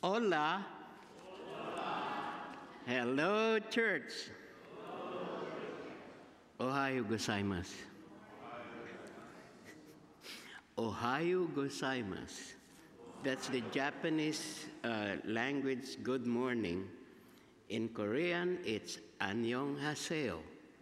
Hola. Hello, church. Ohayo gozaimasu. Ohayo gozaimasu. That's the Japanese language good morning. In Korean, it's annyeonghaseyo.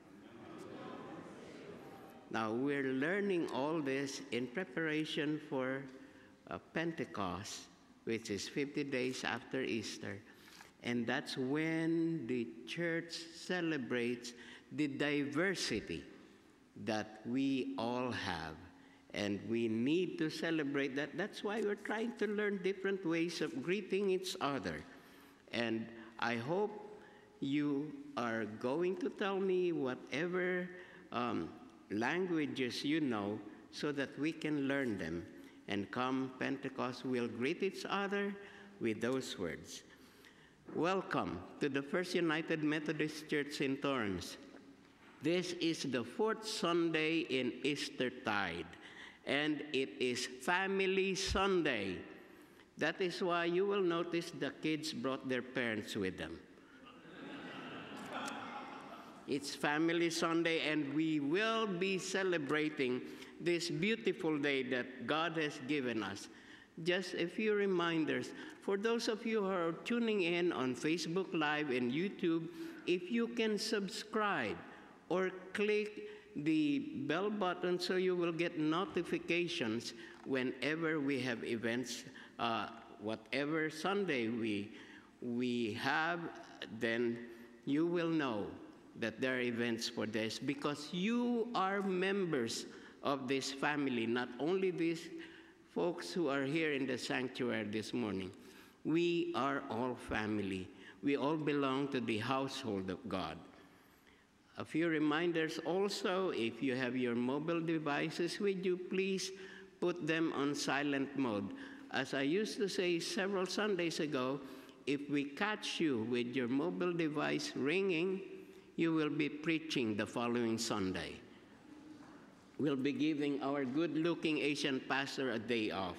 Now, we're learning all this in preparation for Pentecost, which is 50 days after Easter. And that's when the church celebrates the diversity that we all have. And we need to celebrate that. That's why we're trying to learn different ways of greeting each other. And I hope you are going to tell me whatever languages you know so that we can learn them. And come Pentecost, we'll greet each other with those words. Welcome to the First United Methodist Church in Torrance. This is the fourth Sunday in Eastertide, and it is Family Sunday. That is why you will notice the kids brought their parents with them. It's Family Sunday, and we will be celebrating this beautiful day that God has given us. Just a few reminders. For those of you who are tuning in on Facebook Live and YouTube, if you can subscribe or click the bell button so you will get notifications whenever we have events, whatever Sunday we have, then you will know that there are events for this because you are members of this family, not only these folks who are here in the sanctuary this morning. We are all family. We all belong to the household of God. A few reminders also, if you have your mobile devices with you, please put them on silent mode. As I used to say several Sundays ago, if we catch you with your mobile device ringing, you will be preaching the following Sunday. We'll be giving our good-looking Asian pastor a day off.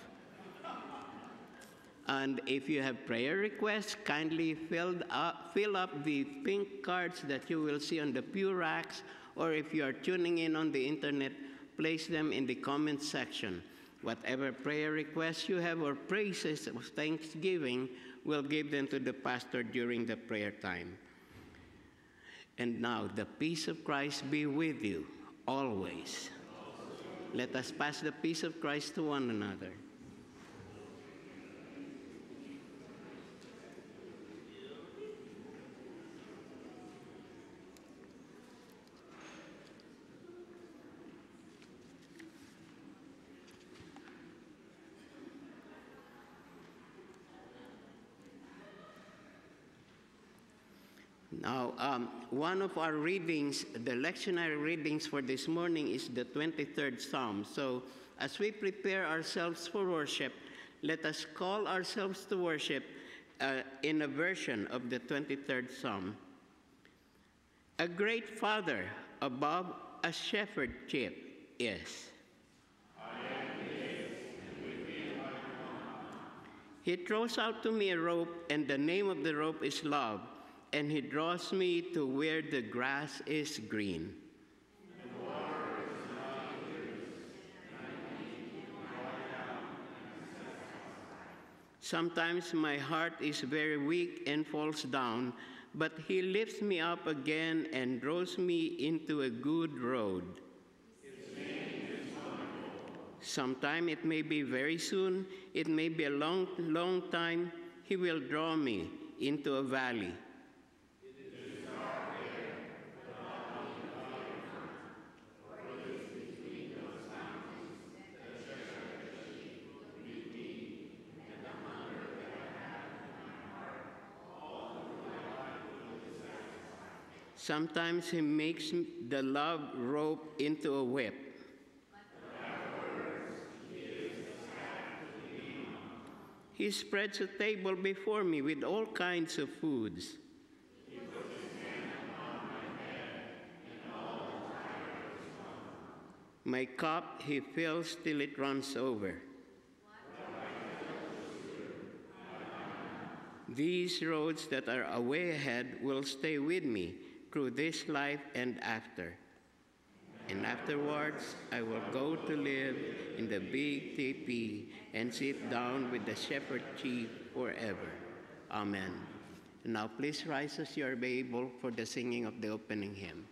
And if you have prayer requests, kindly fill up the pink cards that you will see on the pew racks, or if you are tuning in on the internet, place them in the comment section. Whatever prayer requests you have or praises of thanksgiving, we'll give them to the pastor during the prayer time. And now, the peace of Christ be with you always. Let us pass the peace of Christ to one another. Now, one of our readings, the lectionary readings for this morning is the 23rd Psalm. So as we prepare ourselves for worship, let us call ourselves to worship in a version of the 23rd Psalm. A great father above a shepherd chip is. He throws out to me a rope, and the name of the rope is love. And he draws me to where the grass is green. Sometimes my heart is very weak and falls down, but he lifts me up again and draws me into a good road. Sometime it may be very soon, it may be a long, long time, he will draw me into a valley. Sometimes he makes the love rope into a whip. He spreads a table before me with all kinds of foods. My cup he fills till it runs over. these roads that are away ahead will stay with me through this life and after. And afterwards, I will go to live in the big teepee and sit down with the shepherd chief forever. Amen. And now please rise as you are able for the singing of the opening hymn.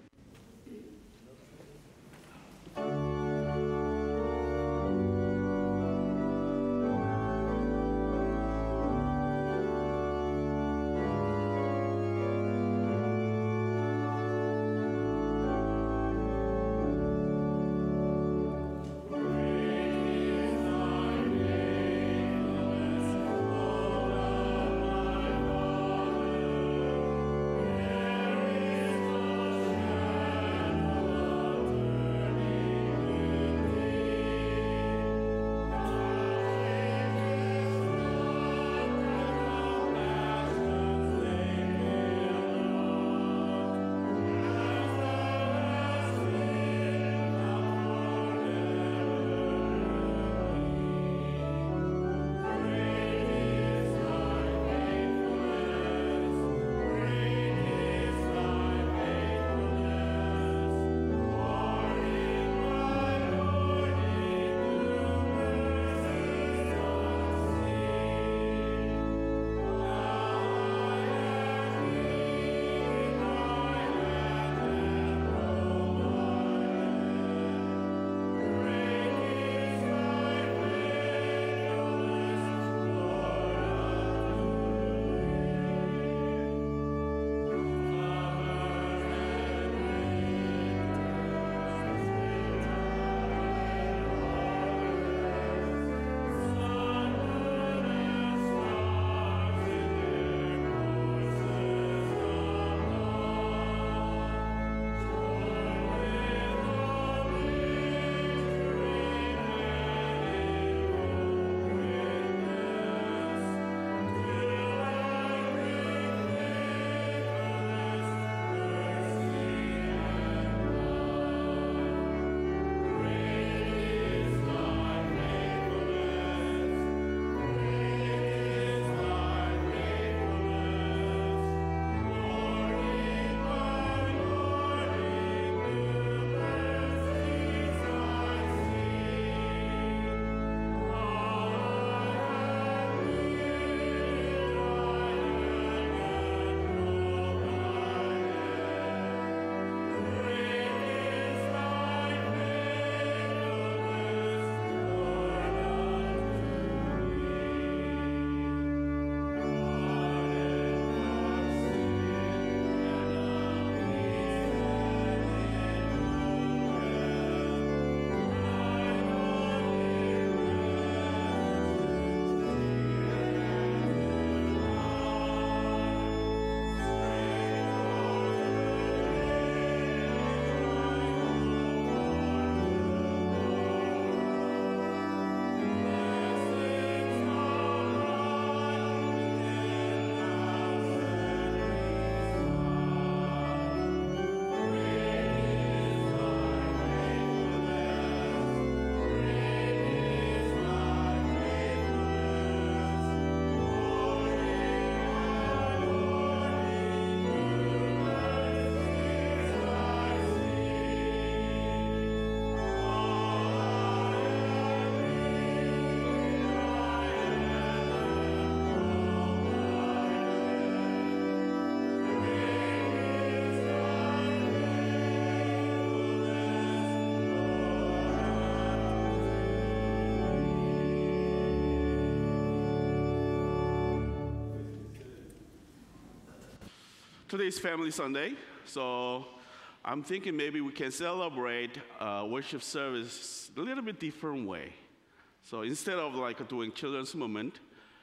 Today's Family Sunday, so I'm thinking maybe we can celebrate worship service a little bit different way. So instead of like doing children's moment,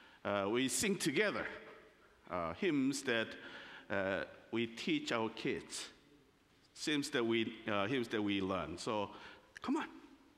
we sing together hymns that we teach our kids, hymns that we learn. So come on.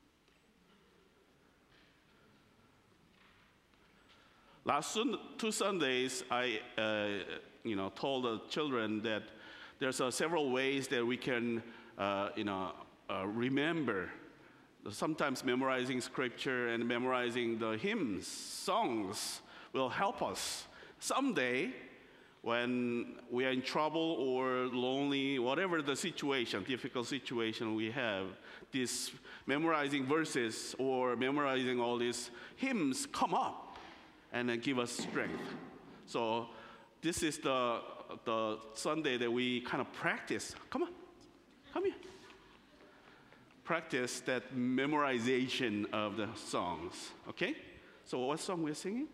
Last two Sundays, I told the children that there's several ways that we can remember. Sometimes memorizing scripture and memorizing the hymns, songs will help us someday, when we are in trouble or lonely, whatever the situation, difficult situation we have, this memorizing verses or memorizing all these hymns come up and then give us strength. So this is the Sunday that we kind of practice. Come on, come here. Practice that memorization of the songs, okay? So what song we're singing?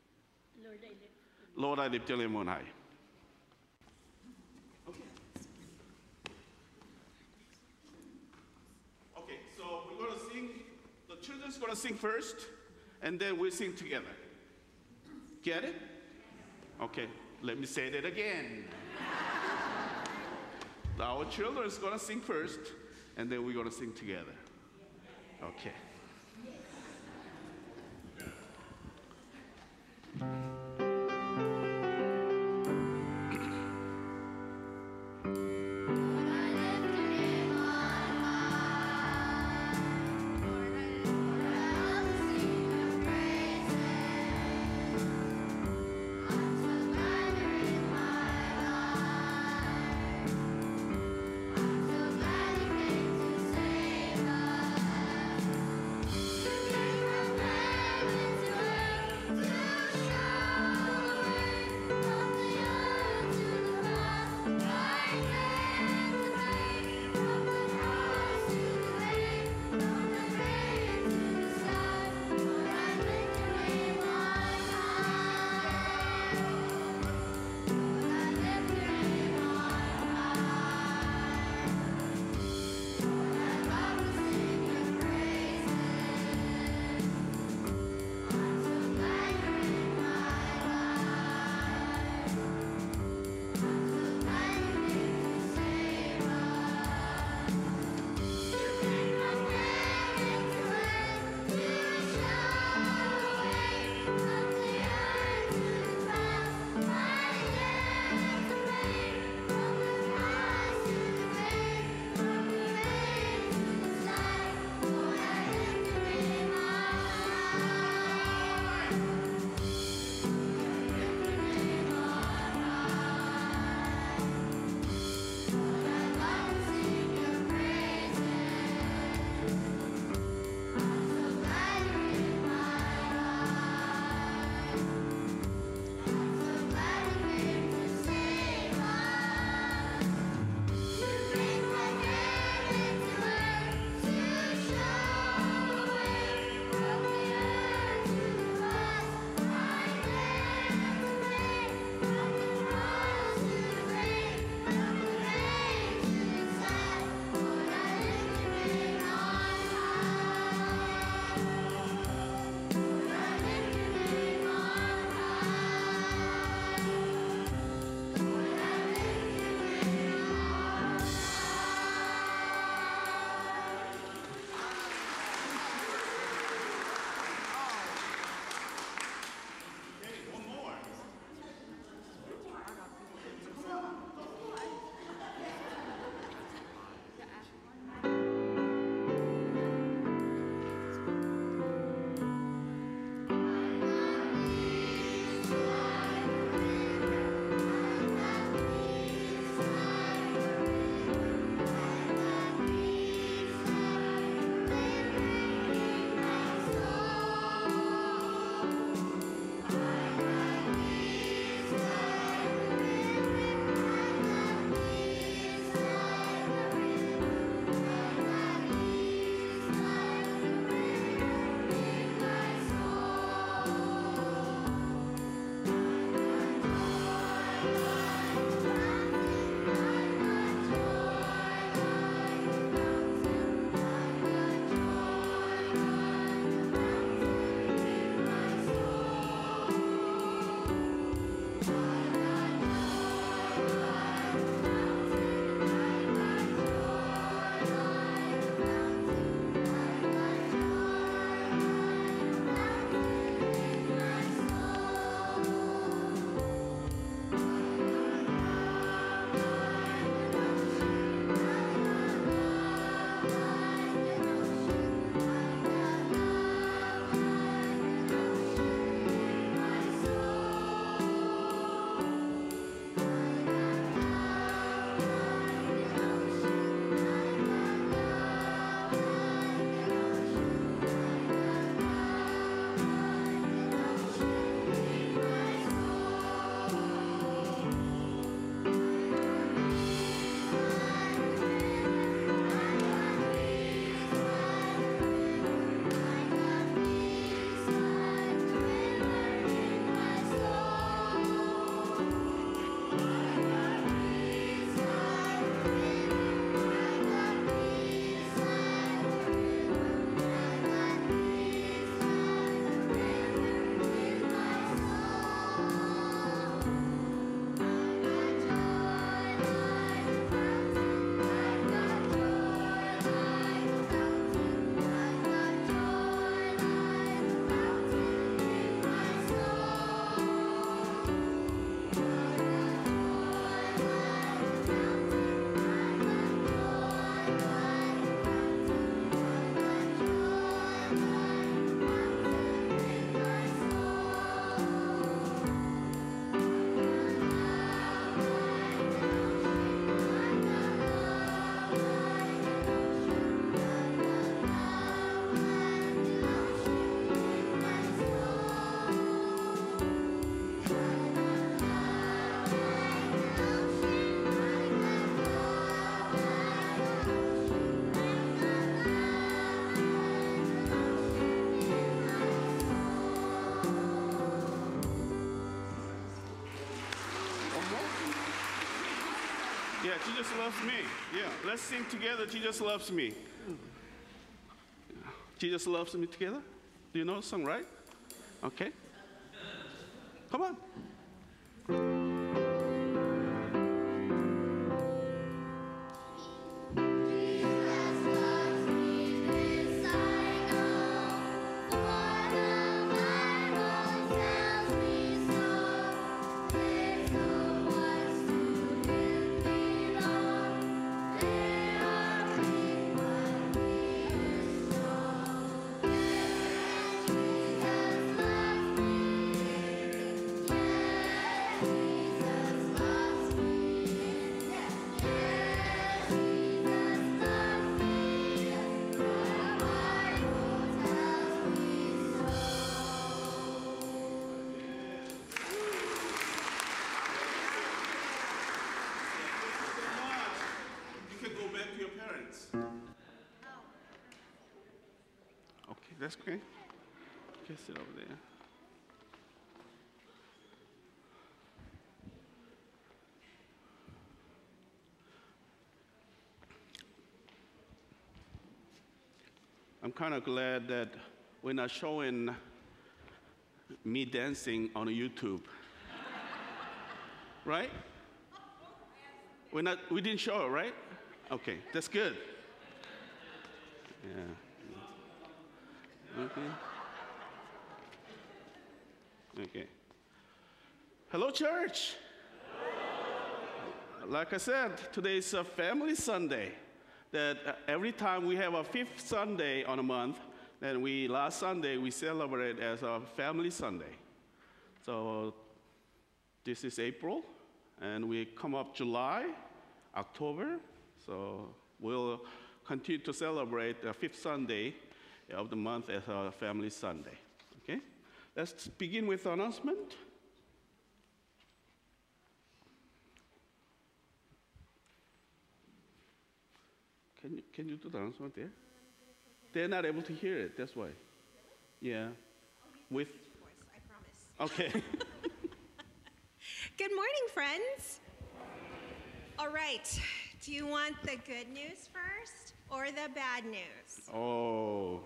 Lord, I lift your name on high. Okay, so we're going to sing, the children's going to sing first, and then we'll sing together. Get it? Okay, let me say that again. Our children's going to sing first, and then we're going to sing together. Okay. Yeah, Jesus loves me. Yeah, let's sing together, Jesus loves me. Jesus loves me together. Do you know the song, right? Okay. Come on. Okay, that's okay. Okay, sit over there. I'm kind of glad that we're not showing me dancing on YouTube. Right? We didn't show it, right? Okay, that's good. Yeah. Okay. Okay. Hello, church. Like I said, today is a family Sunday. That every time we have a fifth Sunday on a month, then last Sunday we celebrate as a family Sunday. So this is April, and we come up July, October. So we'll continue to celebrate the fifth Sunday of the month as a family Sunday. Okay? Let's begin with the announcement. Can you do the announcement there? They're not able to hear it, that's why. Yeah. With voice, I promise. Okay. Good morning, friends. All right. Do you want the good news first or the bad news? Oh.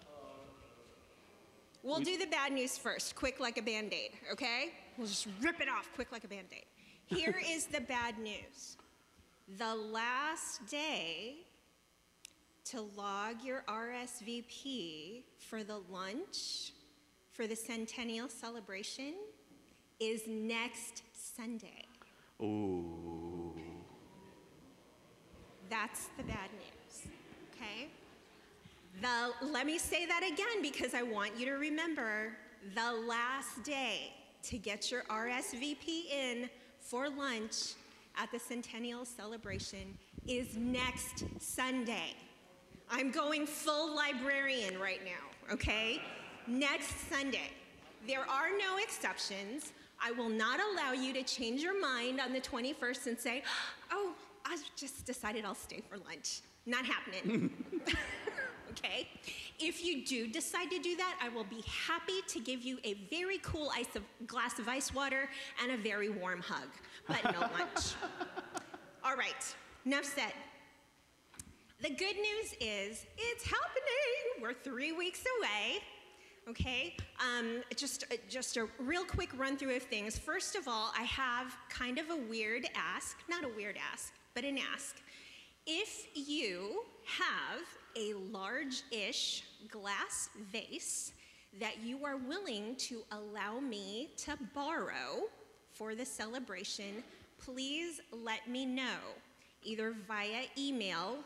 We'll do the bad news first, quick like a Band-Aid, okay? We'll just rip it off quick like a Band-Aid. Here is the bad news. The last day to log your RSVP for the lunch for the centennial celebration is next Sunday. Oh. That's the bad news, okay? Let me say that again because I want you to remember the last day to get your RSVP in for lunch at the centennial celebration is next Sunday. I'm going full librarian right now, okay? Next Sunday. There are no exceptions. I will not allow you to change your mind on the 21st and say, oh, I just decided I'll stay for lunch. Not happening. Okay? If you do decide to do that, I will be happy to give you a very cool glass of ice water and a very warm hug, but no lunch. All right, enough said. The good news is it's happening. We're 3 weeks away. Okay, just a real quick run through of things. First of all, I have kind of a weird ask, not a weird ask, but an ask. If you have a large-ish glass vase that you are willing to allow me to borrow for the celebration, please let me know, either via email,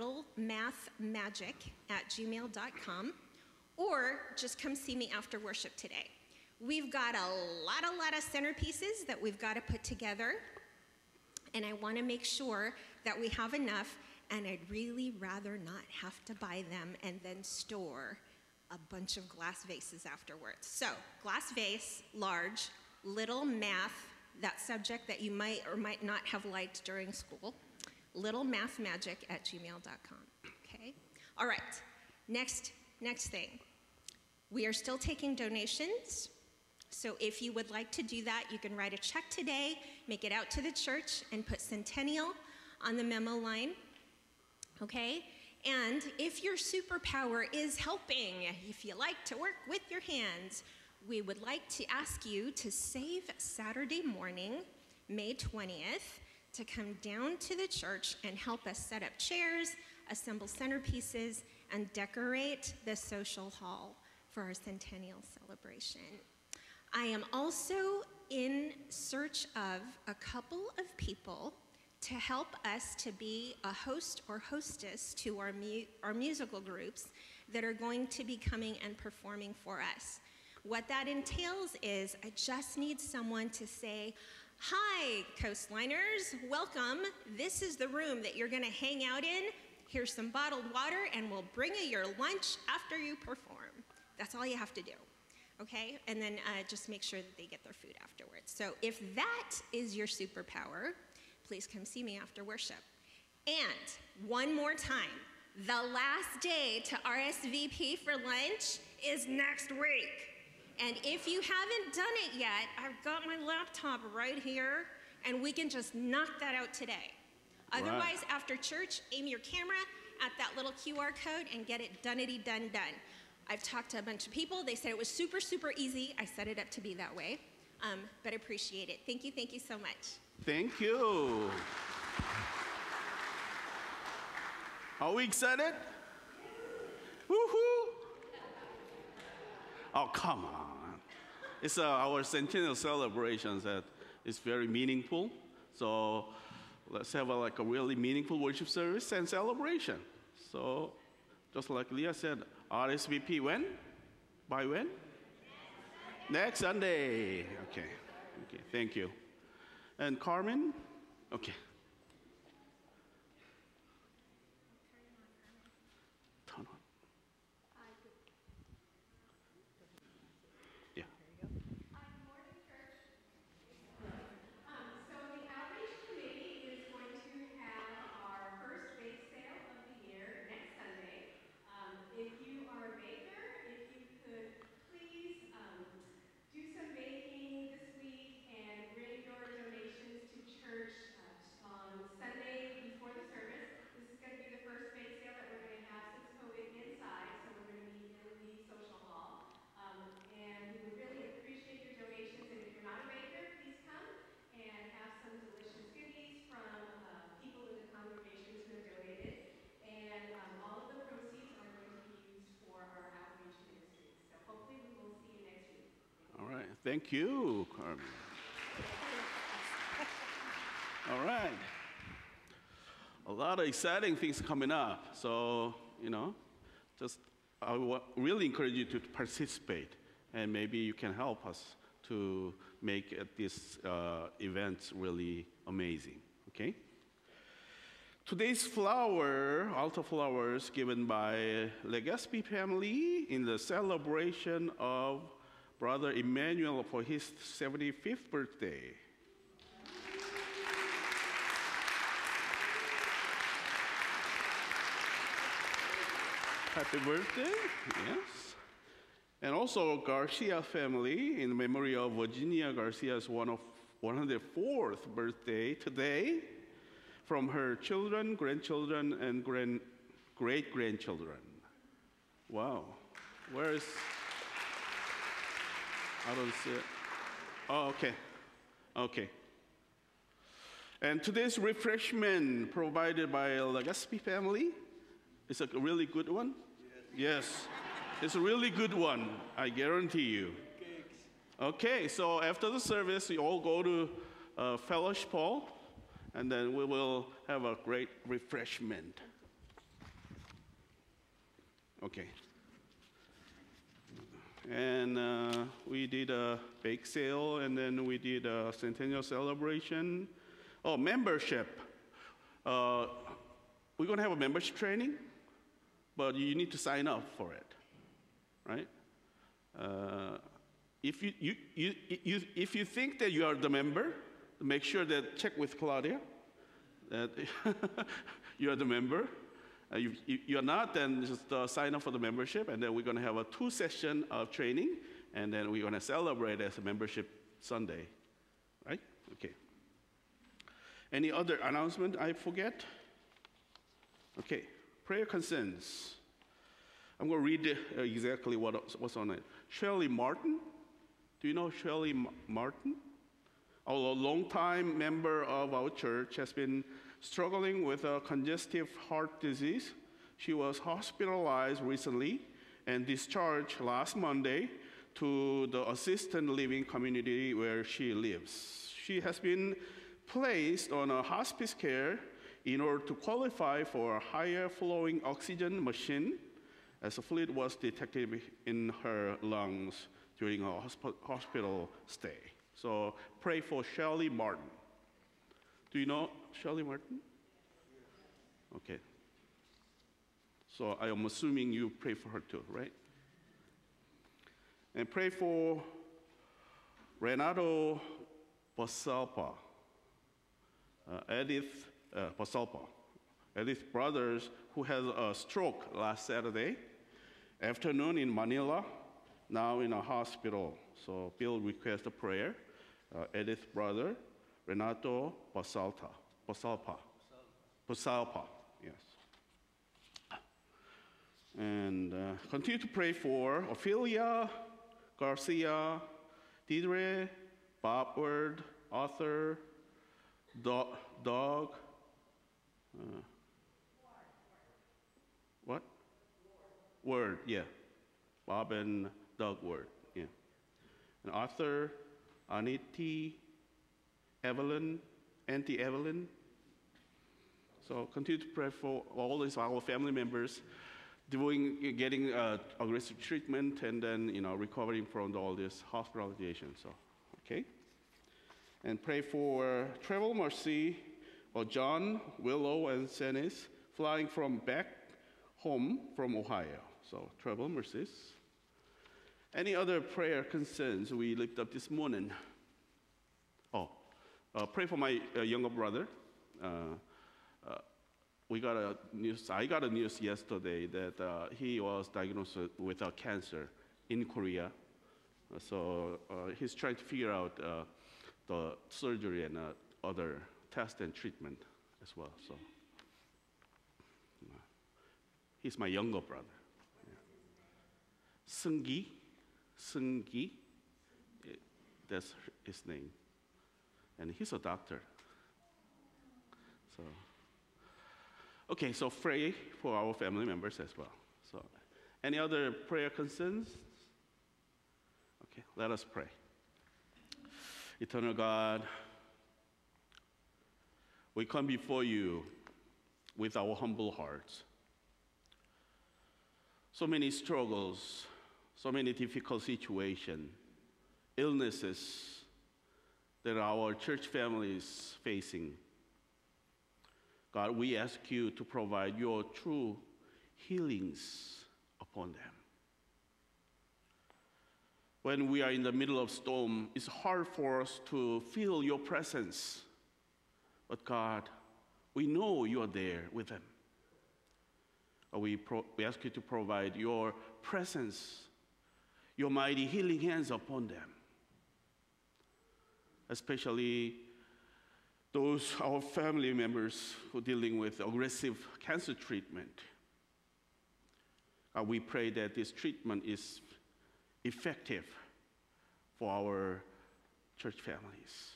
littlemathmagic@gmail.com, or just come see me after worship today. We've got a lot of centerpieces that we've got to put together, and I want to make sure that we have enough, and I'd really rather not have to buy them and then store a bunch of glass vases afterwards. So, glass vase, large, little math, that subject that you might or might not have liked during school, littlemathmagic@gmail.com, okay? All right, next thing. We are still taking donations, so if you would like to do that, you can write a check today, make it out to the church, and put Centennial on the memo line, okay? And if your superpower is helping, if you like to work with your hands, we would like to ask you to save Saturday morning, May 20th, to come down to the church and help us set up chairs, assemble centerpieces, and decorate the social hall for our centennial celebration. I am also in search of a couple of people to help us to be a host or hostess to our musical groups that are going to be coming and performing for us. What that entails is I just need someone to say, "Hi, Coastliners, welcome. This is the room that you're gonna hang out in. Here's some bottled water, and we'll bring you your lunch after you perform." That's all you have to do, okay? And then just make sure that they get their food afterwards. So if that is your superpower, please come see me after worship. And one more time, the last day to RSVP for lunch is next week. And if you haven't done it yet, I've got my laptop right here, and we can just knock that out today. Otherwise, after church, aim your camera at that little QR code and get it done. I've talked to a bunch of people. They said it was super, super easy. I set it up to be that way, but I appreciate it. Thank you so much. Thank you. Are we excited? Woohoo! Oh, come on. It's our centennial celebrations that is very meaningful. So let's have a really meaningful worship service and celebration. So just like Leah said, RSVP when? By when? Next Sunday. Okay, thank you. And Carmen? Okay. Turn on. Yeah. So the outreach committee is going to have our first bake sale of the year next Sunday. If you are a baker, if you could please do some baking this week and bring your donations to church on Sunday before the service. This is going to be the first bake sale that we're going to have since COVID inside, so we're going to be in the social hall. And we would really appreciate your donations, and if you're not a baker, please come and have some delicious goodies from people in the congregations who have donated. And all of the proceeds are going to be used for our outreach ministries. So hopefully we will see you next week. All right. Thank you, Carmen. All right. A lot of exciting things coming up. So, I really encourage you to participate, and maybe you can help us to make these events really amazing, okay? Today's altar flowers given by Legaspi family in the celebration of Brother Emmanuel for his 75th birthday. Happy birthday, yes. And also Garcia family in memory of Virginia Garcia's 104th birthday today from her children, grandchildren, and great-grandchildren. Wow. Where is... I don't see it. Oh, okay. Okay. And today's refreshment provided by Legaspi family is a really good one. Yes. It's a really good one, I guarantee you. Okay, so after the service, you all go to fellowship hall, and then we will have a great refreshment. Okay. And we did a bake sale, and then we did a centennial celebration. Oh, membership. We're going to have a membership training, but you need to sign up for it, right? If you think that you are the member, make sure that check with Claudia that you are the member. If you're not, then just sign up for the membership, and then we're going to have a 2 session of training, and then we're going to celebrate as a membership Sunday, right? Okay. Any other announcement I forget? Okay, prayer concerns. I'm going to read exactly what's on it. Shirley Martin. Do you know Shirley Martin? A longtime member of our church has been struggling with a congestive heart disease. She was hospitalized recently and discharged last Monday to the assisted living community where she lives. She has been placed on a hospice care in order to qualify for a higher flowing oxygen machine, as a fluid was detected in her lungs during a hospital stay. So pray for Shirley Martin. Do you know Shirley Martin? Okay. So I am assuming you pray for her too, right? And pray for Renato Basalpa, Edith Basalpa, Edith's brothers who had a stroke last Saturday afternoon in Manila, now in a hospital. So Bill requests a prayer. Edith's brother, Renato Basalpa, yes. And continue to pray for Ophelia Garcia, Deidre, Bob Ward, Arthur, Doug, what? Word, yeah. Bob and Doug Word, yeah. And Arthur, Aniti, Evelyn, Auntie Evelyn. So continue to pray for all these our family members getting aggressive treatment and then recovering from all this hospitalization. So, okay. And pray for travel mercy for John, Willow, and Senis flying back home from Ohio. So travel mercies. Any other prayer concerns we lift up this morning? Pray for my younger brother. I got a news yesterday that he was diagnosed with a cancer in Korea. So he's trying to figure out the surgery and other tests and treatment as well. So he's my younger brother. Yeah. Seunggi, that's his name. And he's a doctor. So, okay, so pray for our family members as well. So, any other prayer concerns? Okay, let us pray. Eternal God, we come before you with our humble hearts. So many struggles, so many difficult situations, illnesses that our church family is facing. God, we ask you to provide your true healings upon them. When we are in the middle of storm, it's hard for us to feel your presence. But God, we know you are there with them. We ask you to provide your presence, your mighty healing hands upon them. Especially those, our family members who are dealing with aggressive cancer treatment. We pray that this treatment is effective for our church families.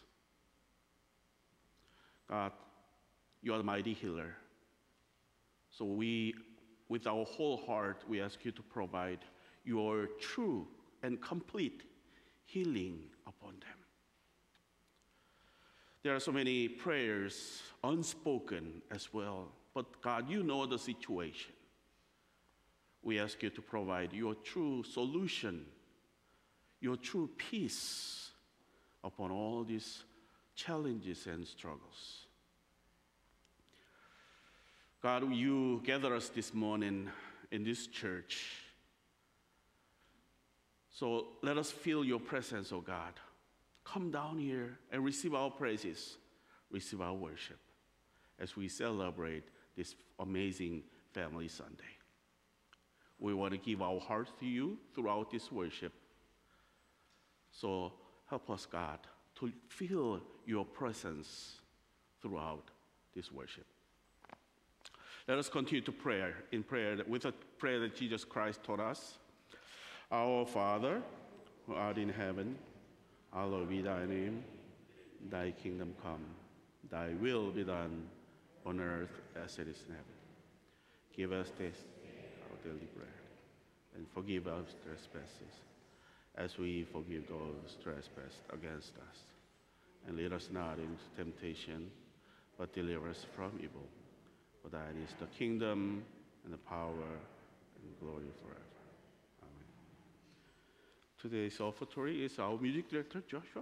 God, you are the mighty healer. So we, with our whole heart, we ask you to provide your true and complete healing upon them. There are so many prayers unspoken as well, but God, you know the situation. We ask you to provide your true solution, your true peace upon all these challenges and struggles. God, you gather us this morning in this church. So let us feel your presence, oh God. Come down here and receive our praises, receive our worship as we celebrate this amazing Family Sunday. We want to give our hearts to you throughout this worship. So help us, God, to feel your presence throughout this worship. Let us continue to pray in prayer with a prayer that Jesus Christ taught us. Our Father, who art in heaven, hallowed be thy name. Thy kingdom come, thy will be done on earth as it is in heaven. Give us this our daily bread, and forgive us trespasses, as we forgive those trespass against us. And lead us not into temptation, but deliver us from evil. For thine is the kingdom, and the power, and glory forever. Amen. Today's offertory is our music director, Joshua.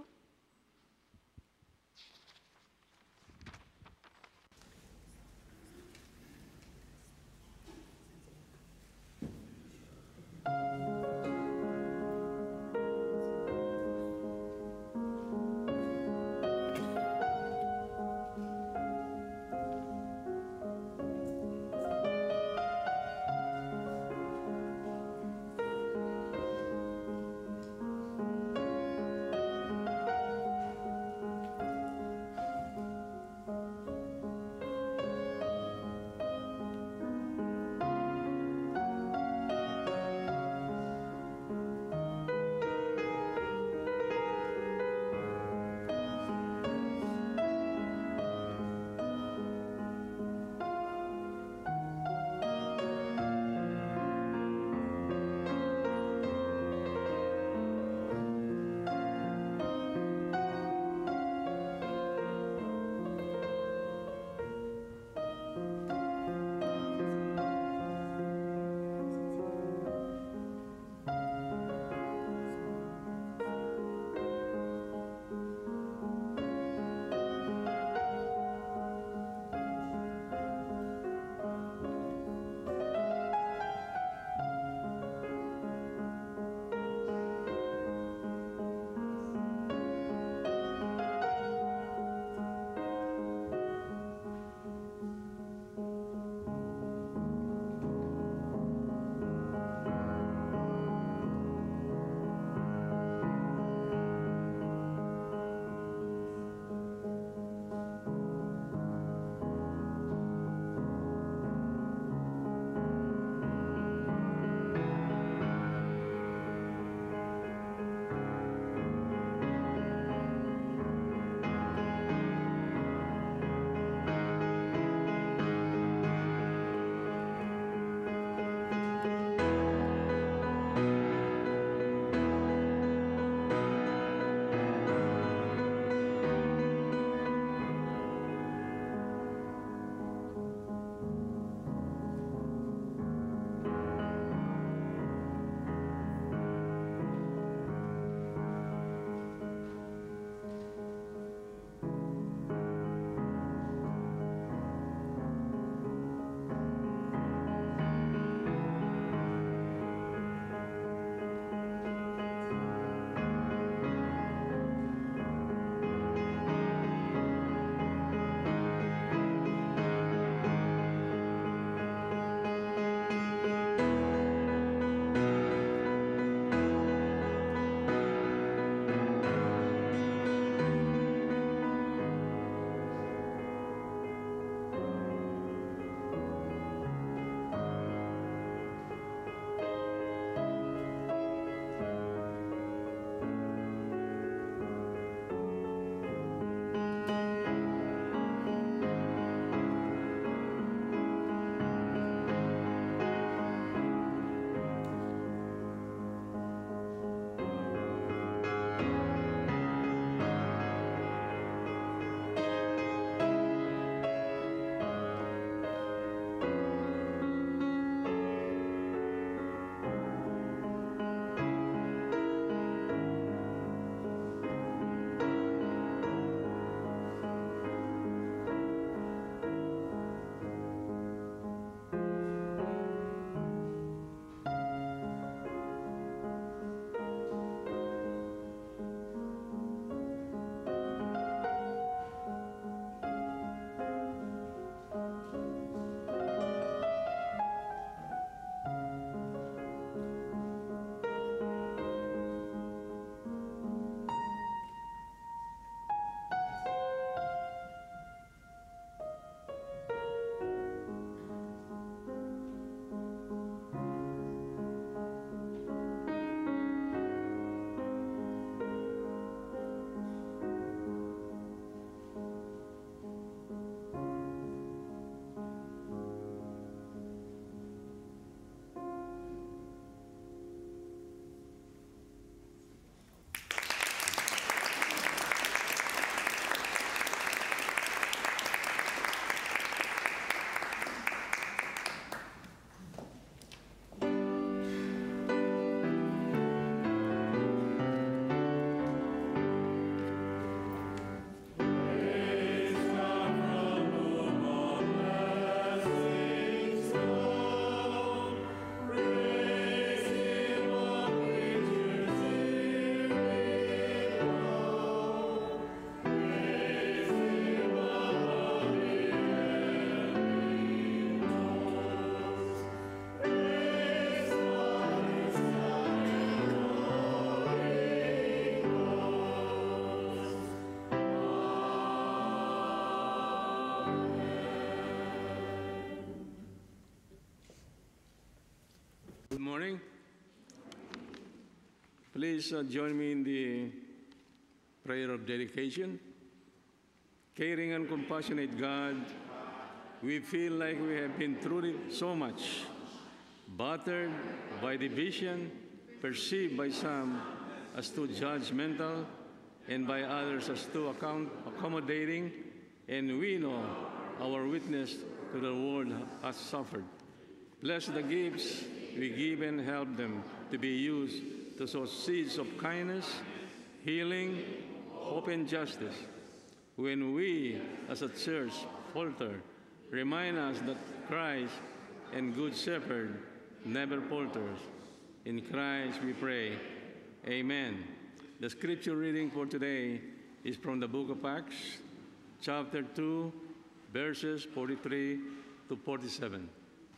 Please join me in the prayer of dedication. Caring and compassionate God, we feel like we have been through so much, battered by division, perceived by some as too judgmental, and by others as too accommodating, and we know our witness to the world has suffered. Bless the gifts we give and help them to be used to sow seeds of kindness, healing, hope, and justice. When we, as a church, falter, remind us that Christ and Good Shepherd never falters. In Christ we pray. Amen. The scripture reading for today is from the book of Acts, chapter 2, verses 43 to 47.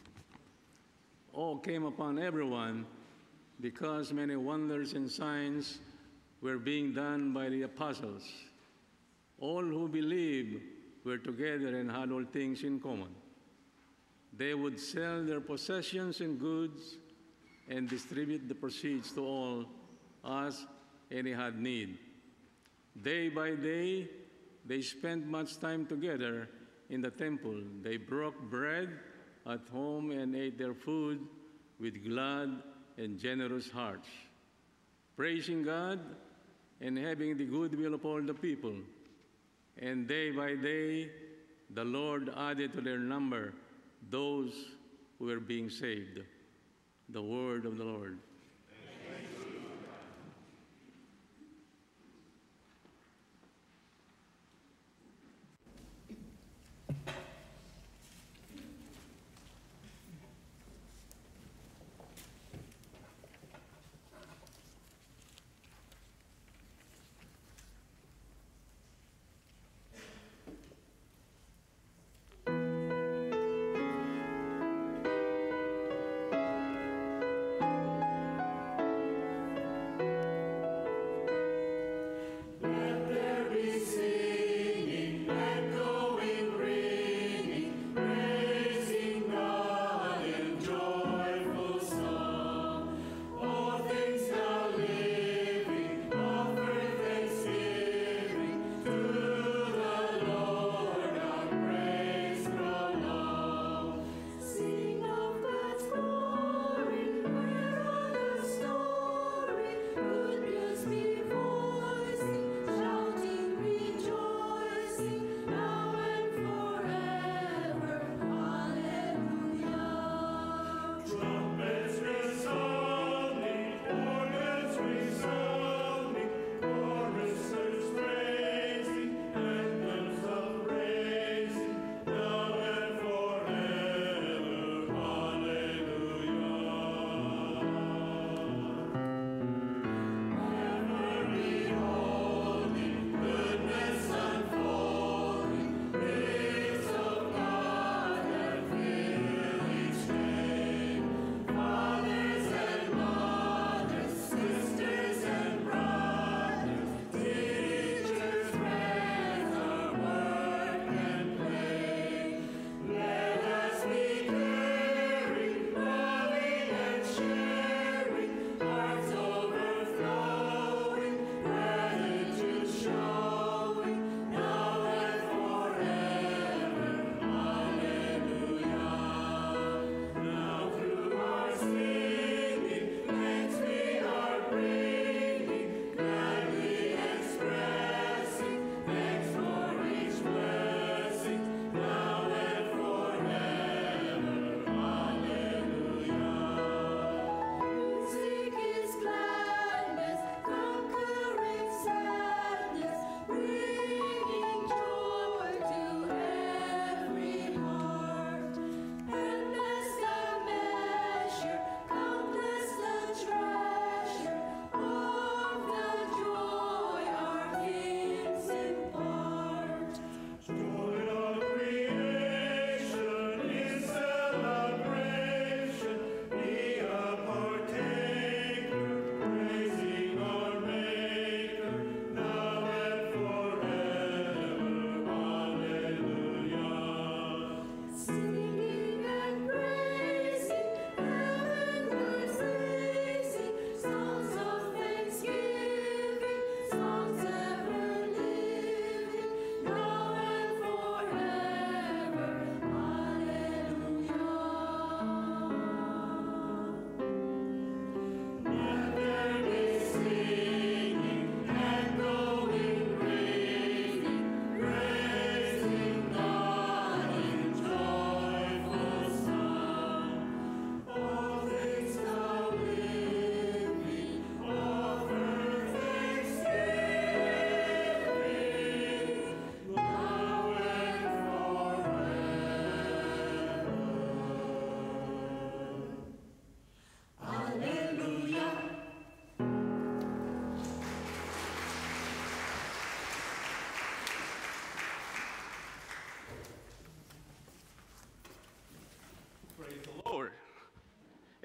All came upon everyone because many wonders and signs were being done by the apostles. All who believed were together and had all things in common. They would sell their possessions and goods and distribute the proceeds to all as any had need. Day by day, they spent much time together in the temple. They broke bread at home and ate their food with glad and generous hearts, praising God and having the goodwill of all the people. And day by day, the Lord added to their number those who were being saved. The word of the Lord.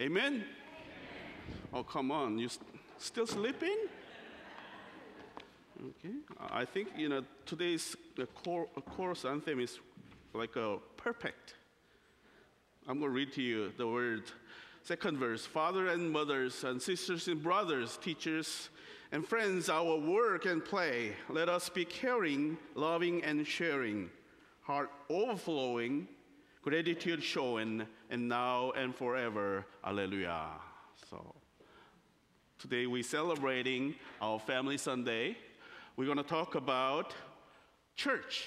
Amen? Oh, come on. You still sleeping? Okay. I think, today's chorus anthem is like a perfect. I'm going to read to you the word, second verse. Father and mothers and sisters and brothers, teachers and friends, our work and play, let us be caring, loving, and sharing, heart overflowing, gratitude showing, and now and forever. Alleluia. So today we're celebrating our Family Sunday. We're going to talk about church.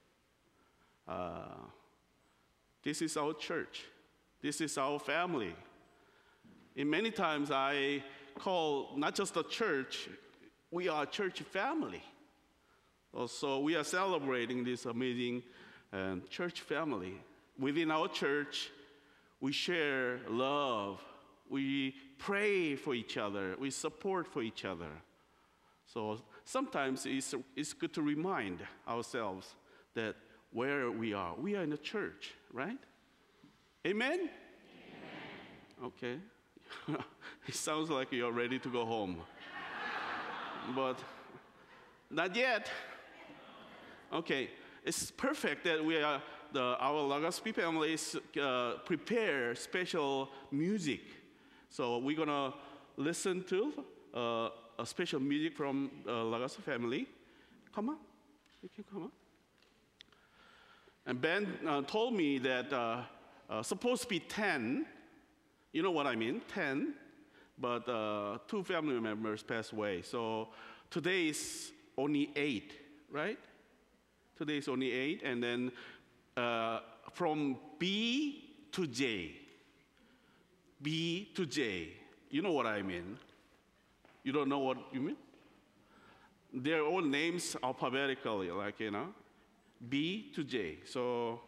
This is our church. This is our family. And many times I call not just a church, we are a church family. Also, we are celebrating this amazing church family. Within our church, we share love. We pray for each other. We support for each other. So sometimes it's good to remind ourselves that where we are in a church, right? Amen? Amen. Okay. It sounds like you're ready to go home. But not yet. Okay. It's perfect that we are our Legaspi families prepare special music. So we're gonna listen to a special music from Legaspi family. Come on, you can come on. And Ben told me that supposed to be 10. You know what I mean, 10. But 2 family members passed away. So today is only 8, right? Today is only 8, and then from B to J. B to J. You know what I mean? You don't know what you mean? Their own names alphabetically, like, B to J. So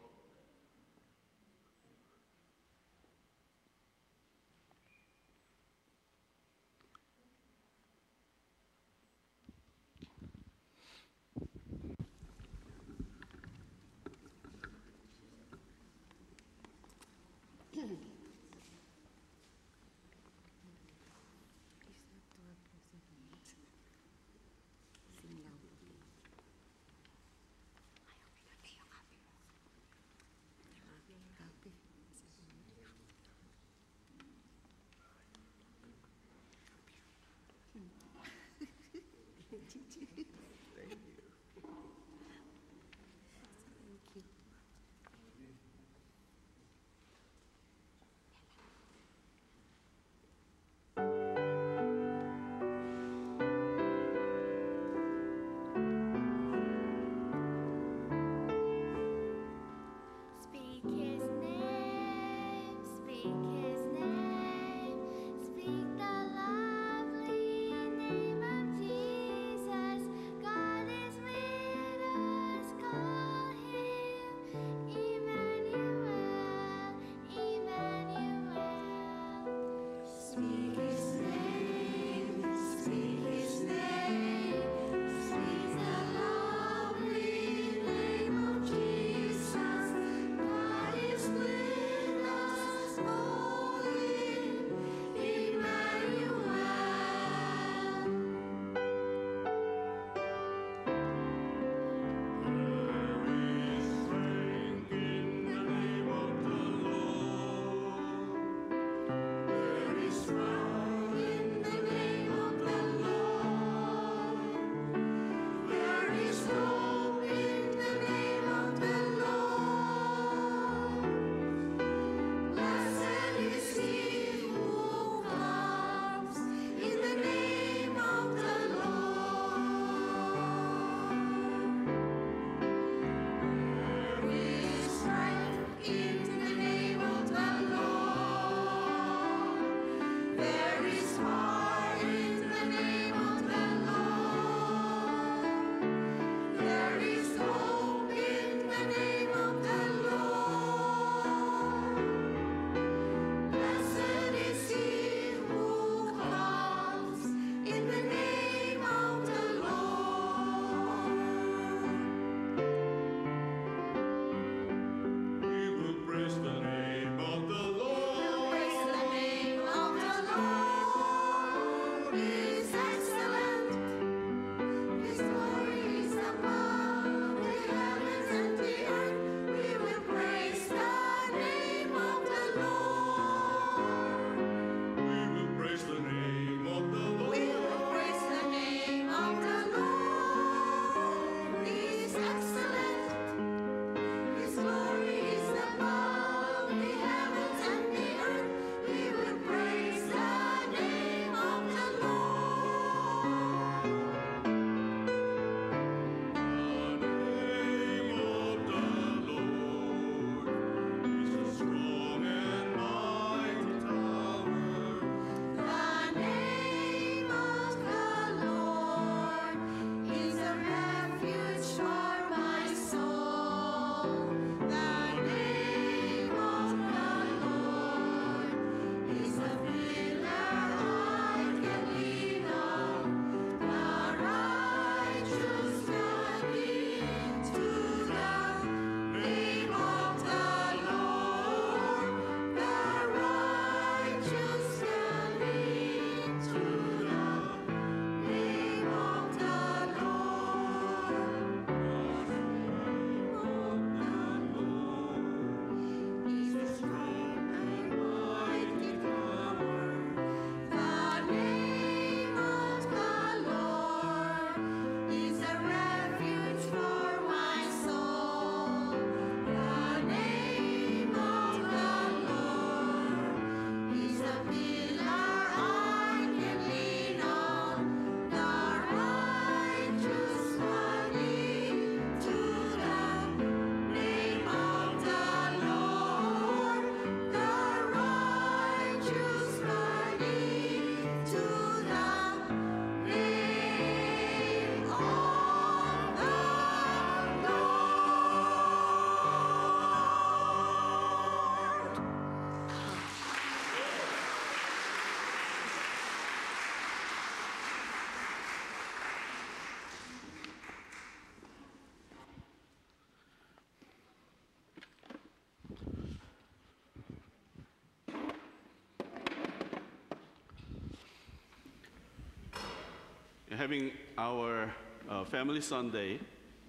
having our Family Sunday,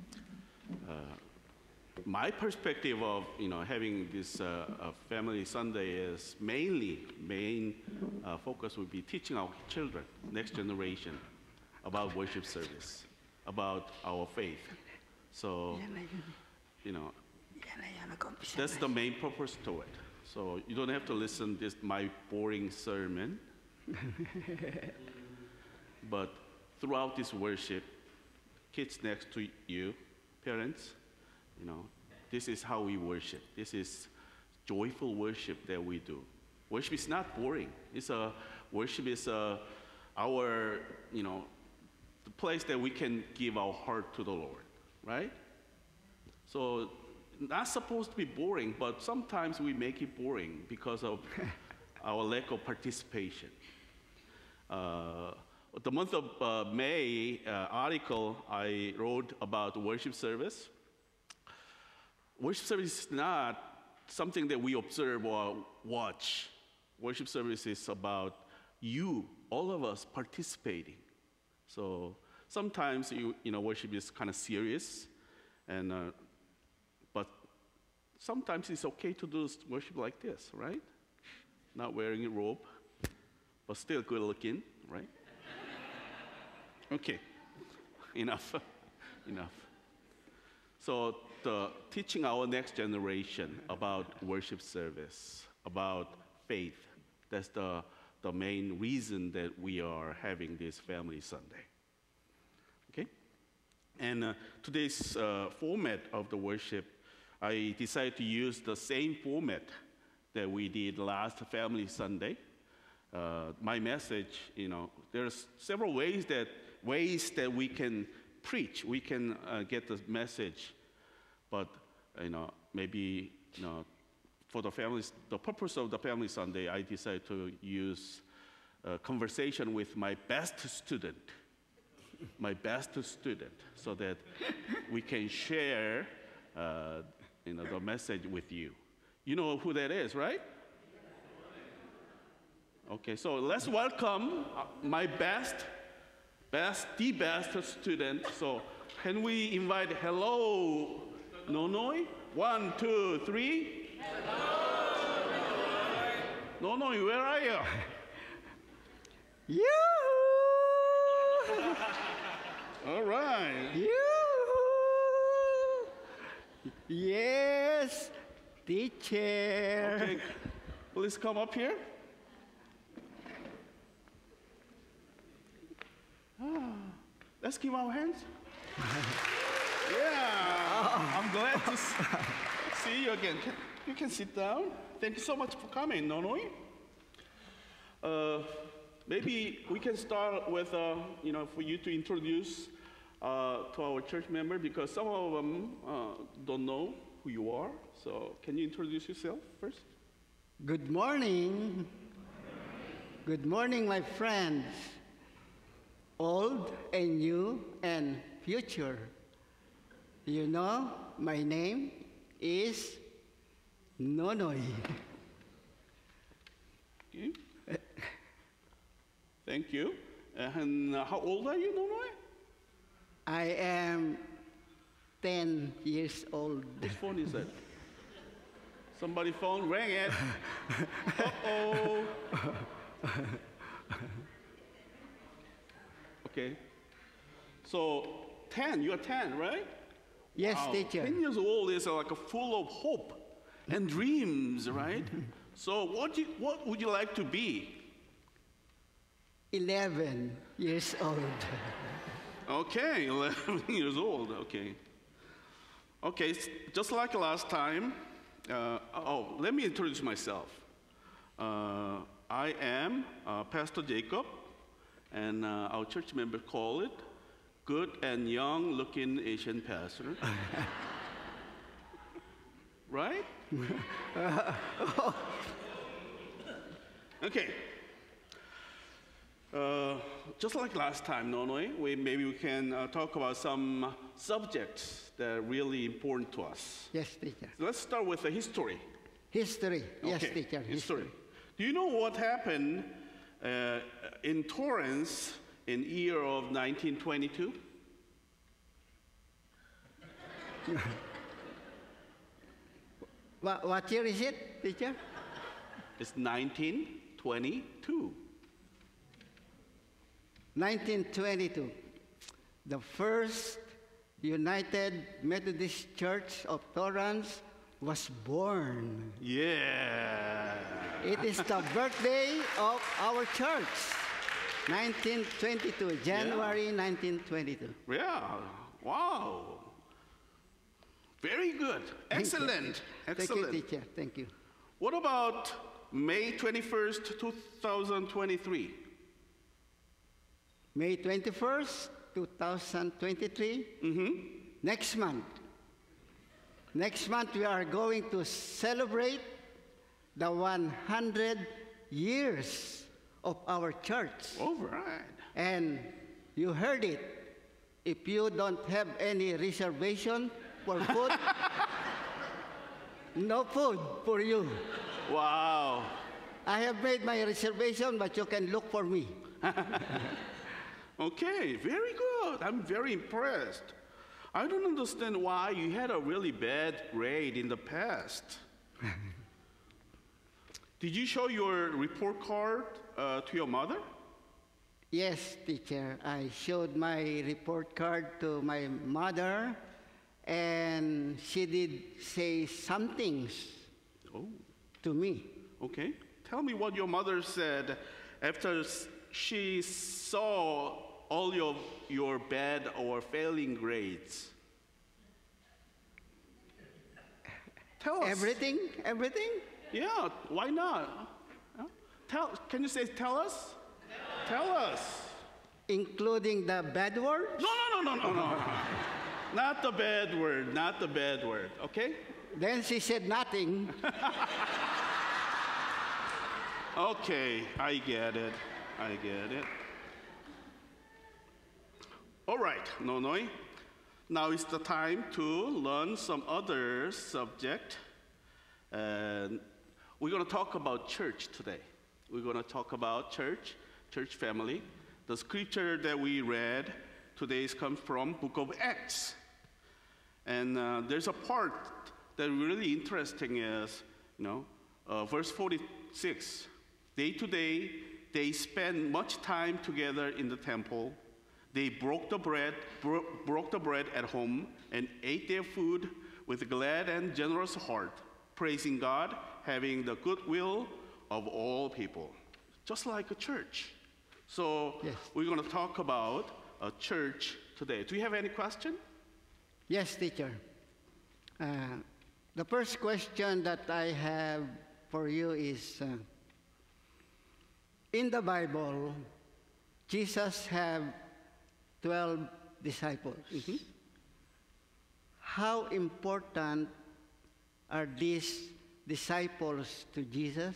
my perspective of having this Family Sunday is main focus would be teaching our children, next generation, about worship service, about our faith. So, that's the main purpose to it. So you don't have to listen to my boring sermon. But throughout this worship, kids next to you, parents, this is how we worship. This is joyful worship that we do. Worship is not boring. Worship is our, the place that we can give our heart to the Lord, right? So not supposed to be boring, but sometimes we make it boring because of our lack of participation. The month of May article I wrote about worship service. Worship service is not something that we observe or watch. Worship service is about you, all of us participating. So sometimes worship is kind of serious, but sometimes it's okay to do worship like this, right? Not wearing a robe, but still good looking, right? Okay, enough. So teaching our next generation about worship service, about faith, that's the main reason that we are having this Family Sunday. Okay? And today's format of the worship, I decided to use the same format that we did last Family Sunday. My message, there's several ways that we can preach, we can get the message, but maybe for the purpose of the Family Sunday, I decided to use a conversation with my best student, so that we can share the message with you. You know who that is, right? Okay, so let's welcome my the best student. So can we invite hello, Nonoi? 1, 2, 3. Hello, Nonoi, where are you? Yoo-hoo! All right. Yoo-hoo! Yes, teacher. Okay, please come up here. Let's give our hands. Yeah, I'm glad to see you again. You can sit down. Thank you so much for coming, Nonoi. Maybe we can start with, for you to introduce to our church member, because some of them don't know who you are. So can you introduce yourself first? Good morning. Good morning, my friends. Old and new and future. My name is Nonoi. Okay. Thank you. And how old are you, Nonoi? I am 10 years old. Whose phone is that? Somebody's phone rang it. Uh-oh. Okay. So 10, you're 10, right? Yes, Wow. teacher. 10 years old is like full of hope and dreams, right? So what would you like to be? 11 years old. Okay, 11 years old, okay. Okay, just like last time, let me introduce myself. I am Pastor Jacob, and our church member call it good and young looking Asian pastor. Right? Okay. Just like last time, Nonoi, maybe we can talk about some subjects that are really important to us. Yes, teacher. So let's start with the history. History. Yes, Okay, teacher. history. Do you know what happened in Torrance in year of 1922? What year is it, teacher? It's 1922. 1922. The first United Methodist Church of Torrance was born. Yeah. It is the birthday of our church. 1922, January 1922. Yeah. Wow. Very good. Excellent. Excellent. Thank you, teacher. Thank you. What about May 21st, 2023? May 21st, 2023. Next month. Next month, we are going to celebrate the 100 years of our church. All right. And you heard it. If you don't have any reservation for food, no food for you. Wow. I have made my reservation, but you can look for me. Okay, very good. I'm very impressed. I don't understand why you had a really bad grade in the past. Did you show your report card to your mother? Yes, teacher. I showed my report card to my mother, and she did say some things Oh, to me. okay. Tell me what your mother said after she saw all your bad or failing grades. Tell us. Everything? Yeah, why not? Huh? Can you say tell us? Tell us. Including the bad words? No. Not the bad word, not the bad word, okay? Then she said nothing. Okay, I get it. All right, Nonoi. Now is the time to learn some other subject. And we're going to talk about church today. We're going to talk about church family. The scripture that we read today comes from Book of Acts. And there's a part that really interesting is, verse 46. Day to day, they spent much time together in the temple. They broke the bread at home and ate their food with a glad and generous heart, praising God, having the goodwill of all people, just like a church. So Yes. we're going to talk about a church today. Do you have any question? Yes, teacher. The first question that I have for you is, in the Bible, Jesus have 12 disciples. How important are these disciples to Jesus?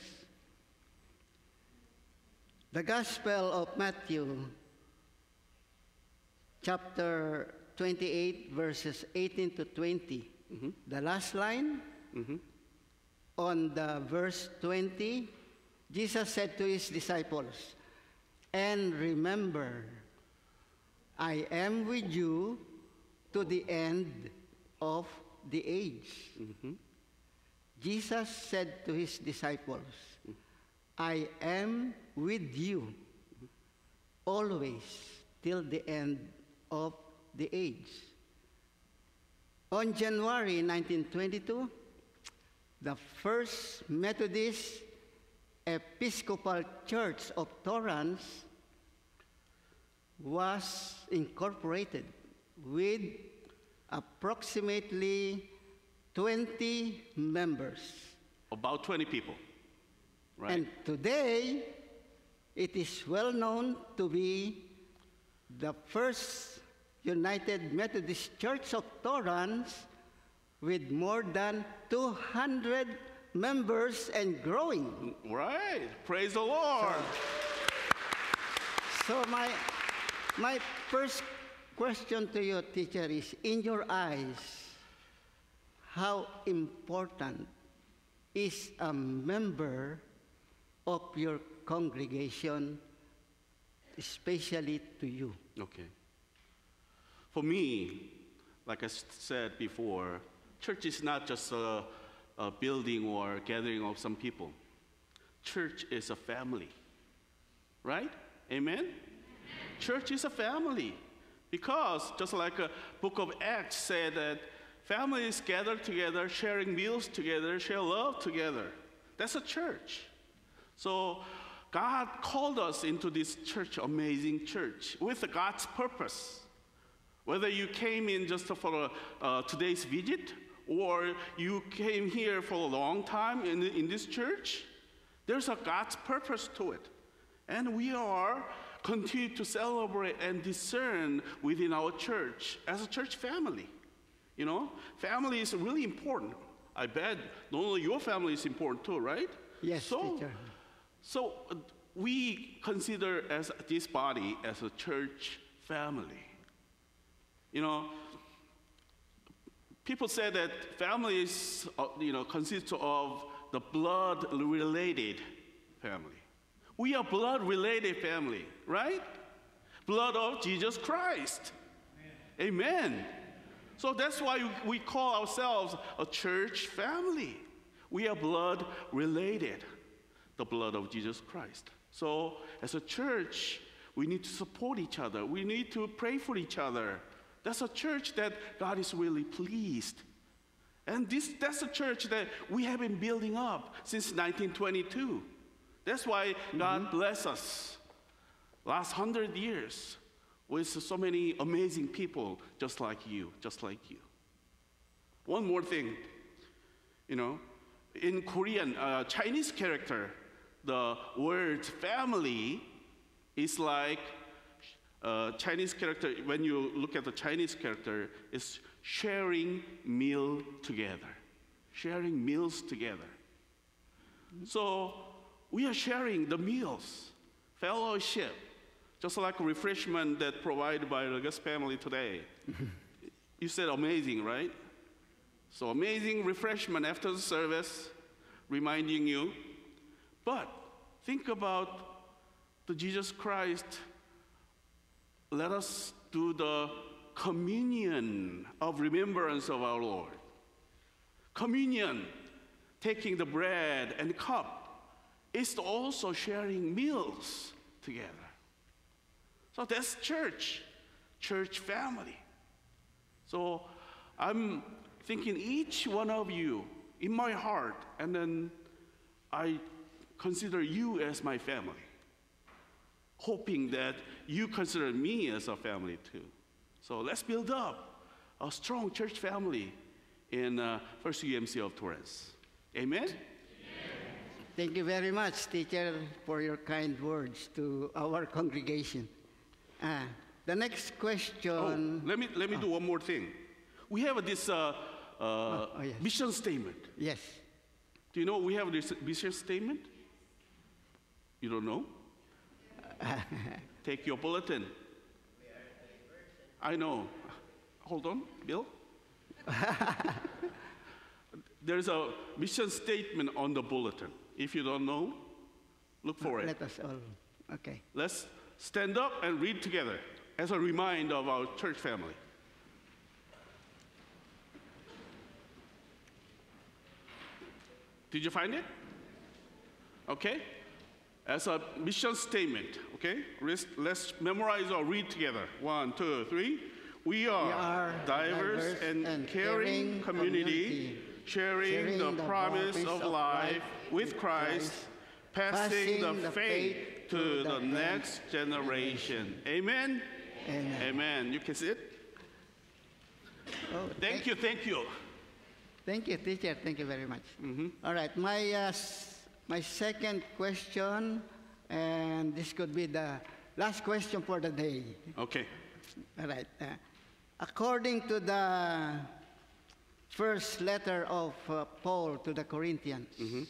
The Gospel of Matthew, chapter 28, verses 18 to 20. The last line, on the verse 20, Jesus said to his disciples, "And remember, I am with you to the end of the age." Jesus said to his disciples, "I am with you always till the end of the age." On January 1922, the First Methodist Episcopal Church of Torrance was incorporated with approximately 20 members. About 20 people, right? And today, it is well known to be the First United Methodist Church of Torrance with more than 200 members and growing. Right. Praise the Lord. So my first question to you, teacher, is, in your eyes, how important is a member of your congregation especially to you. Okay. For me, like I said before, church is not just a building or gathering of some people. Church is a family, right? Amen? Church is a family because just like a book of Acts said that families gather together, sharing meals together, share love together. That's a church. So God called us into this church, amazing church, with God's purpose. Whether you came in just for today's visit or you came here for a long time in this church, there's a God's purpose to it. And we are continue to celebrate and discern within our church as a church family. You know, family is really important. I bet not only your family is important too, right? Yes, teacher. So we consider as this body as a church family. You know, people say that family is, consists of the blood-related family. We are blood-related family, right? Blood of Jesus Christ. Amen. So that's why we call ourselves a church family. We are blood-related, the blood of Jesus Christ. So as a church, we need to support each other. We need to pray for each other. That's a church that God is really pleased. And that's a church that we have been building up since 1922. That's why God bless us last 100 years with so many amazing people just like you. One more thing, in Korean, Chinese character, the word family is like Chinese character, when you look at the Chinese character, is sharing meal together. Sharing meals together. So we are sharing the meals, fellowship, just like refreshment that provided by the guest family today. You said amazing, right? So amazing refreshment after the service, reminding you. But think about the Jesus Christ. Let us do the communion of remembrance of our Lord. Communion, taking the bread and cup, is also sharing meals together. So that's church family. So I'm thinking each one of you in my heart, and then I consider you as my family, hoping that you consider me as a family too. So let's build up a strong church family in First UMC of Torrance. Amen? Thank you very much, teacher, for your kind words to our congregation. The next question. Let me do one more thing. We have this yes. mission statement. Yes. Do you know we have this mission statement? You don't know? Take your bulletin. I know. Hold on, Bill. There's a mission statement on the bulletin. If you don't know, look for it. Let us all. Okay. Let's stand up and read together as a reminder of our church family. Did you find it? Okay. As a mission statement, okay? Let's memorize or read together. 1, 2, 3. We are diverse and caring community, sharing the promise of life with Christ, passing the faith to the next generation. Amen? Amen. Amen. You can sit. Oh, Thank you. Thank you, teacher. Thank you very much. All right, my second question, and this could be the last question for the day. Okay. All right. According to the first letter of Paul to the Corinthians,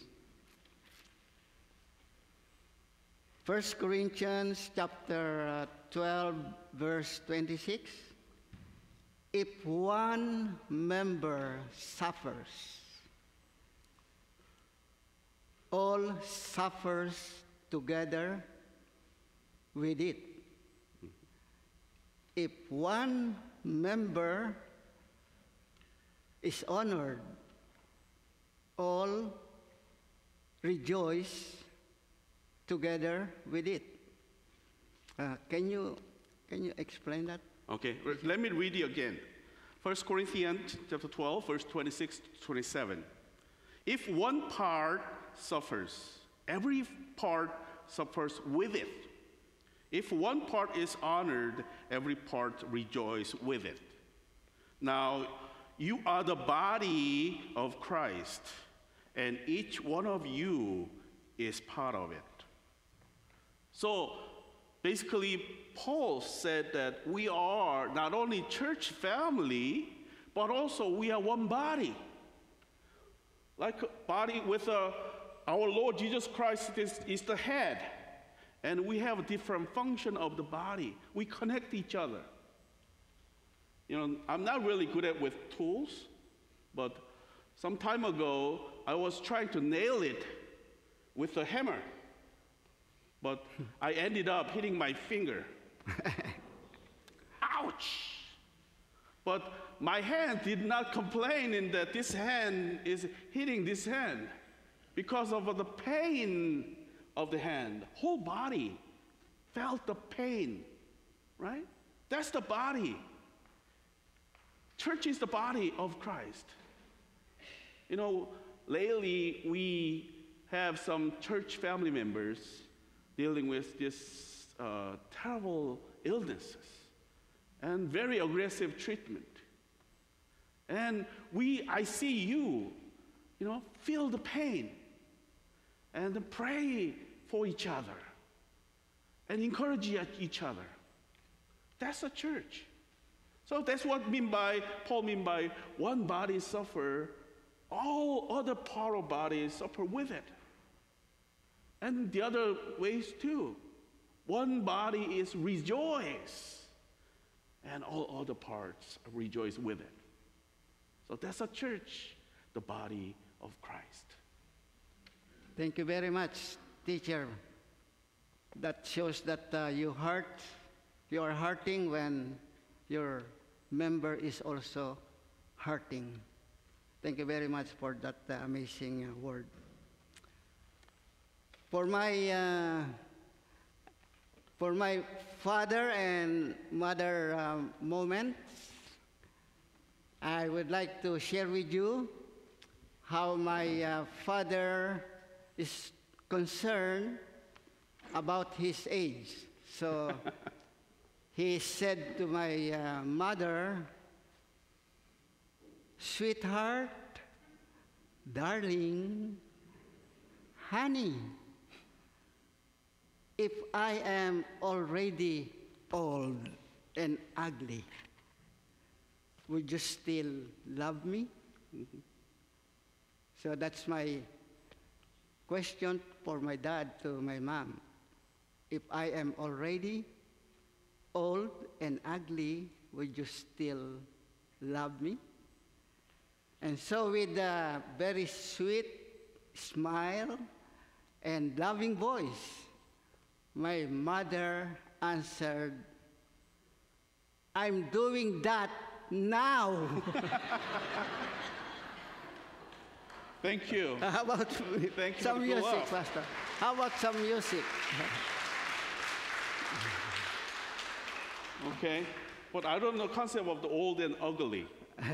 1 Corinthians chapter 12, verse 26, if one member suffers, all suffers together with it. if one member is honored, all rejoice together with it. Can you explain that? Okay, let me read it again. 1 Corinthians chapter 12, verse 26 to 27. If one part suffers, every part suffers with it. If one part is honored, every part rejoices with it. Now, you are the body of Christ, and each one of you is part of it. So, basically, Paul said that we are not only church family, but also we are one body. Like a body with our Lord Jesus Christ is the head. And we have a different function of the body. We connect each other. You know, I'm not really good at with tools, but some time ago, I was trying to nail it with a hammer. But I ended up hitting my finger. Ouch! But my hand did not complain in that this hand is hitting this hand because of the pain of the hand. Whole body felt the pain, right? That's the body. Church is the body of Christ. You know, lately we have some church family members dealing with this terrible illnesses and very aggressive treatment. And I see you know, feel the pain and pray for each other and encourage each other. That's a church. So that's what Paul mean by one body suffer, all other part of bodies suffer with it. And the other ways too. One body is rejoice, and all other parts rejoice with it. So that's a church, the body of Christ. Thank you very much, teacher. That shows that you are hurting when your member is also hurting. Thank you very much for that amazing word. For my father and mother moment, I would like to share with you how my father is concerned about his age. So he said to my mother, "Sweetheart, darling, honey, if I am already old and ugly, would you still love me?" Mm-hmm. So that's my question for my dad to my mom. If I am already old and ugly, would you still love me? And so with a very sweet smile and loving voice, my mother answered, "I'm doing that now." Thank you. How about Thank you some for the music, love. Pastor? How about some music? Okay, but I don't know the concept of the old and ugly.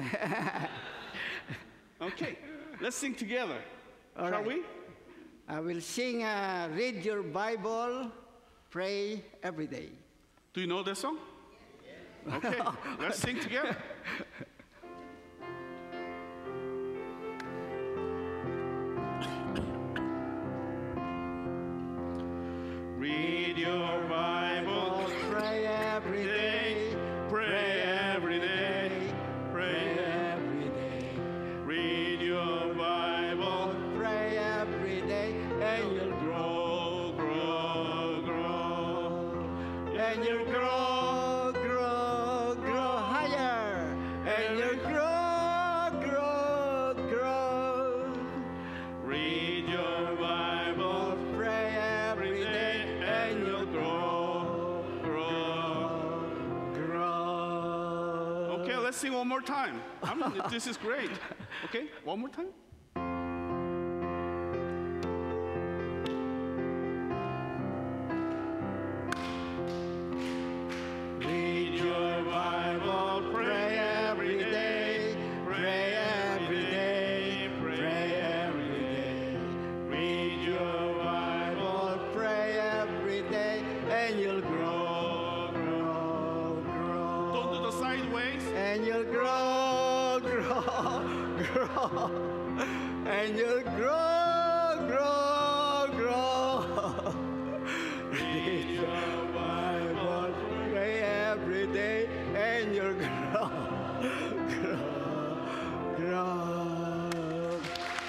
Okay, let's sing together. All Shall right. we? I will sing, read your Bible, pray every day. Do you know that song? Okay, let's sing together. Read your Bible, Pray every day. pray every day, pray Every day. Read your Bible, Pray every day. And you'll grow, grow, grow. And you'll grow higher. sing one more time. I mean, this is great. Okay, one more time. Read your Bible, pray every day, pray every day, pray every day. Read your Bible, pray every day, and you'll grow, grow, grow. Don't do the sideways. And you'll grow, grow, grow. And you'll grow, grow, grow. Read your Bible, pray every day, and you'll grow, grow, grow.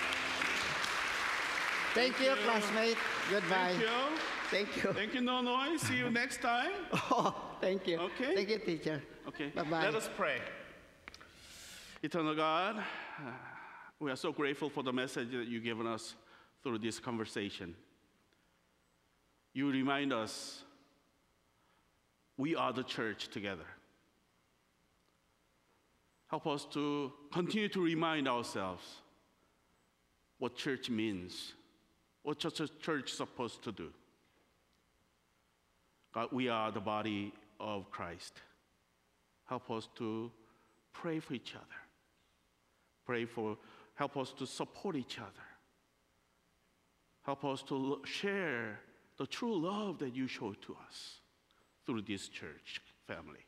Thank you, classmate. Goodbye. Thank you. Thank you. Thank you, Nonoy. See you next time. Oh, thank you. Okay. Thank you, teacher. Okay. Bye-bye. Let us pray. Eternal God, we are so grateful for the message that you've given us through this conversation. You remind us we are the church together. Help us to continue to remind ourselves what church means, what church is supposed to do. God, we are the body of Christ. Help us to pray for each other. Help us to support each other. Help us to share the true love that you show to us through this church family.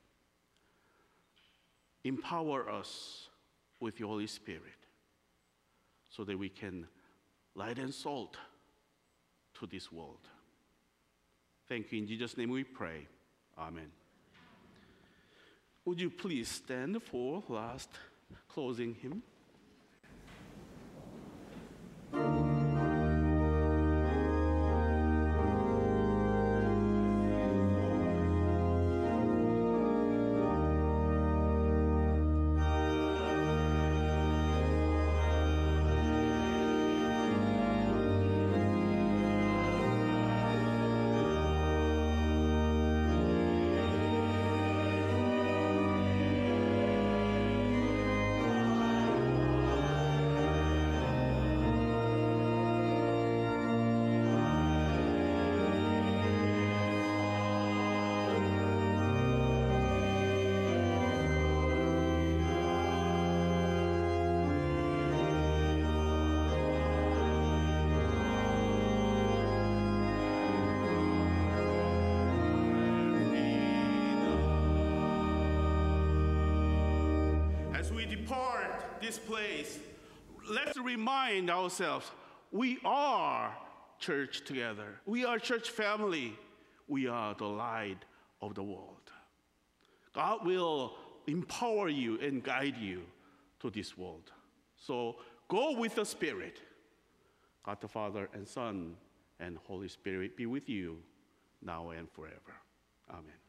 Empower us with your Holy Spirit so that we can light and salt to this world. Thank you. In Jesus' name we pray. Amen. Would you please stand for last closing hymn? As we depart this place, let's remind ourselves we are church together. We are church family. We are the light of the world. God will empower you and guide you to this world. So go with the Spirit. God the Father and Son and Holy Spirit be with you now and forever. Amen.